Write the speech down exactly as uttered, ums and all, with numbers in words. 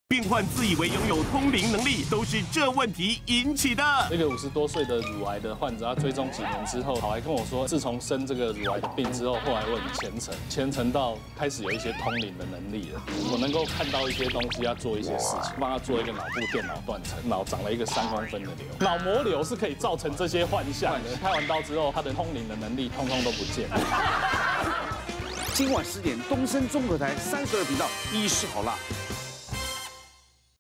病患自以为拥有通灵能力，都是这问题引起的。 一个五十多岁的乳癌的患者，他追踪几年之后，跑来跟我说，自从生这个乳癌的病之后，后来我很虔诚，虔诚到开始有一些通灵的能力了。我能够看到一些东西，要做一些事情，帮他做一个脑部电脑断层，脑长了一个三公分的瘤，脑膜瘤是可以造成这些幻象的。开完刀之后，他的通灵的能力通通都不见了。 今晚十点，东森综合台三十二频道，医师好辣。